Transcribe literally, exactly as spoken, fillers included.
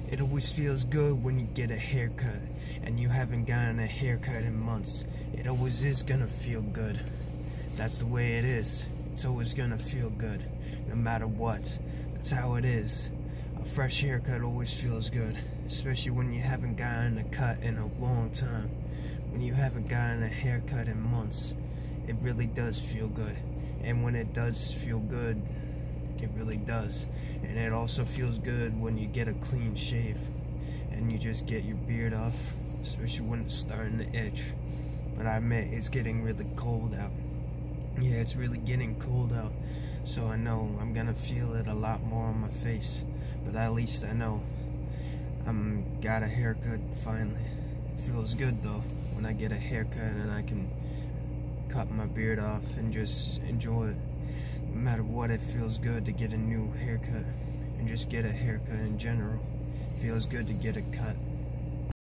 It always feels good when you get a haircut, and you haven't gotten a haircut in months. It always is gonna feel good. That's the way it is. It's always gonna feel good, no matter what. That's how it is. A fresh haircut always feels good, especially when you haven't gotten a cut in a long time. When you haven't gotten a haircut in months, it really does feel good. And when it does feel good, it really does. And it also feels good when you get a clean shave and you just get your beard off, especially when it's starting to itch. But I admit, it's getting really cold out. Yeah, it's really getting cold out, so I know I'm gonna feel it a lot more on my face. But at least I know I'm got a haircut finally. It feels good though when I get a haircut and I can cut my beard off and just enjoy it. No matter what, it feels good to get a new haircut and just get a haircut in general. It feels good to get a cut.